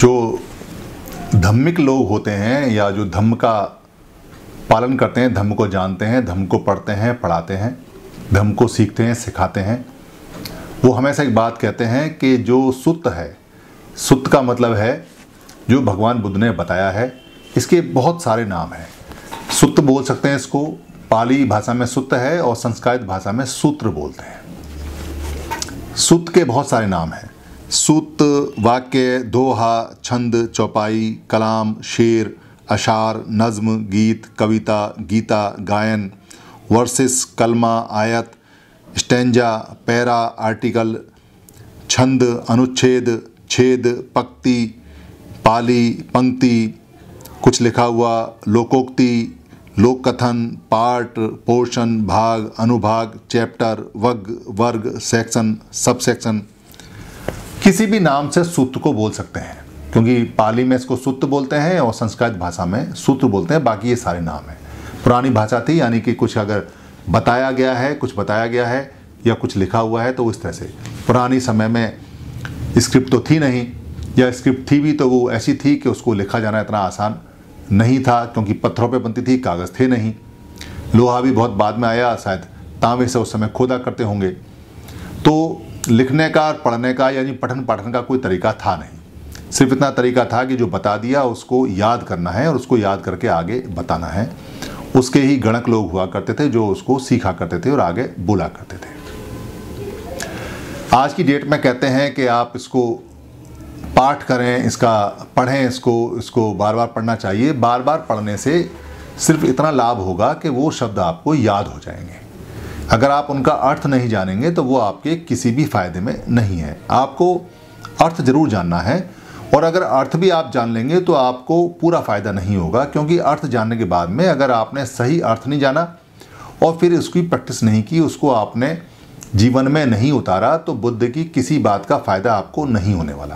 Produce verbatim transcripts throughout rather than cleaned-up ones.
जो धम्मिक लोग होते हैं या जो धम्म का पालन करते हैं, धम्म को जानते हैं, धम्म को पढ़ते हैं, पढ़ाते हैं, धम्म को सीखते हैं, सिखाते हैं, वो हमेशा एक बात कहते हैं कि जो सुत्त है, सुत्त का मतलब है जो भगवान बुद्ध ने बताया है। इसके बहुत सारे नाम हैं। सुत्त बोल सकते हैं इसको, पाली भाषा में सुत्त है और संस्कृत भाषा में सूत्र बोलते हैं। सुत्त के बहुत सारे नाम हैं। सूत, वाक्य, दोहा, छंद, चौपाई, कलाम, शेर, अशार, नज्म, गीत, कविता, गीता, गायन, वर्सेस, कलमा, आयत, स्टैंजा, पैरा, आर्टिकल, छंद, अनुच्छेद, छेद, पंक्ति, पाली, पंक्ति, कुछ लिखा हुआ, लोकोक्ति, लोक कथन, पार्ट, पोर्शन, भाग, अनुभाग, चैप्टर, वर्ग, वर्ग, सेक्शन, सब सेक्शन। किसी भी नाम से सूत्र को बोल सकते हैं, क्योंकि पाली में इसको सूत्र बोलते हैं और संस्कृत भाषा में सूत्र बोलते हैं। बाकी ये सारे नाम हैं। पुरानी भाषा थी, यानी कि कुछ अगर बताया गया है, कुछ बताया गया है या कुछ लिखा हुआ है तो इस तरह से। पुरानी समय में स्क्रिप्ट तो थी नहीं, या स्क्रिप्ट थी भी तो वो ऐसी थी कि उसको लिखा जाना इतना आसान नहीं था, क्योंकि पत्थरों पे बनती थी, कागज़ थे नहीं। लोहा भी बहुत बाद में आया, शायद तांबे से उस समय खोदा करते होंगे। तो लिखने का, पढ़ने का यानी पठन पाठन का कोई तरीका था नहीं। सिर्फ इतना तरीका था कि जो बता दिया उसको याद करना है और उसको याद करके आगे बताना है। उसके ही गणक लोग हुआ करते थे जो उसको सीखा करते थे और आगे बोला करते थे। आज की डेट में कहते हैं कि आप इसको पाठ करें, इसका पढ़ें, इसको इसको बार बार पढ़ना चाहिए। बार बार पढ़ने से सिर्फ इतना लाभ होगा कि वो शब्द आपको याद हो जाएंगे। अगर आप उनका अर्थ नहीं जानेंगे तो वो आपके किसी भी फायदे में नहीं है। आपको अर्थ जरूर जानना है, और अगर अर्थ भी आप जान लेंगे तो आपको पूरा फ़ायदा नहीं होगा, क्योंकि अर्थ जानने के बाद में अगर आपने सही अर्थ नहीं जाना और फिर उसकी प्रैक्टिस नहीं की, उसको आपने जीवन में नहीं उतारा, तो बुद्ध की किसी बात का फ़ायदा आपको नहीं होने वाला।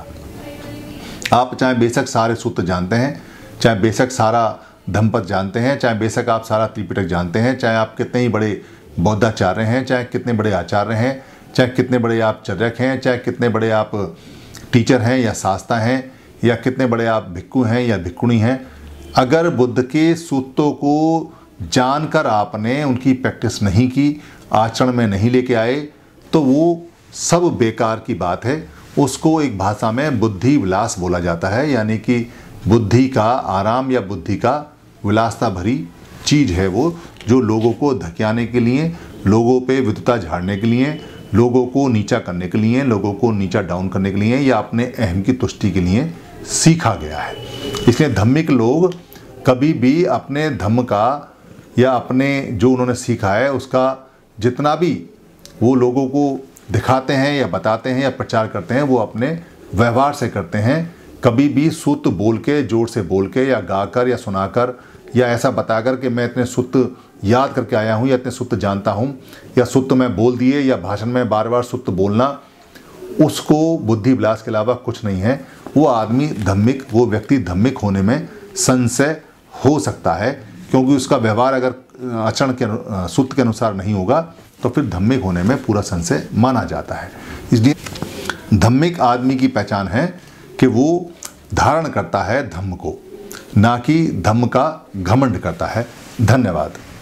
आप चाहे बेशक सारे सूत्र जानते हैं, चाहे बेशक सारा धम्मपद जानते हैं, चाहे बेशक आप सारा त्रिपिटक जानते हैं, चाहे आप कितने ही बड़े बौद्धाचार्य हैं, चाहे कितने बड़े आचार्य हैं, चाहे कितने बड़े आप चर्यक हैं, चाहे कितने बड़े आप टीचर हैं या शास्ता हैं, या कितने बड़े आप भिक्खु हैं या भिक्खुणी हैं, अगर बुद्ध के सूत्रों को जानकर आपने उनकी प्रैक्टिस नहीं की, आचरण में नहीं लेके आए, तो वो सब बेकार की बात है। उसको एक भाषा में बुद्धि विलास बोला जाता है, यानी कि बुद्धि का आराम या बुद्धि का विलासता भरी चीज़ है वो, जो लोगों को धकियाने के लिए, लोगों पे विद्वता झाड़ने के लिए, लोगों को नीचा करने के लिए, लोगों को नीचा डाउन करने के लिए या अपने अहम की तुष्टि के लिए सीखा गया है। इसलिए धम्मिक लोग कभी भी अपने धम्म का या अपने जो उन्होंने सीखा है उसका जितना भी वो लोगों को दिखाते हैं या बताते हैं या प्रचार करते हैं, वो अपने व्यवहार से करते हैं। कभी भी सूत्र बोल के, जोर से बोल के या गाकर या सुनाकर या ऐसा बताकर कि मैं इतने सूत्र याद करके आया हूँ या इतने सूत्र जानता हूँ, या सूत्र मैं बोल दिए, या भाषण में बार बार सूत्र बोलना, उसको बुद्धि विलास के अलावा कुछ नहीं है। वो आदमी धम्मिक, वो व्यक्ति धम्मिक होने में संशय हो सकता है, क्योंकि उसका व्यवहार अगर आचरण के सूत्र के अनुसार नहीं होगा तो फिर धम्मिक होने में पूरा संशय माना जाता है। इसलिए धम्मिक आदमी की पहचान है कि वो धारण करता है धम्म को, ना कि धम्म का घमंड करता है। धन्यवाद।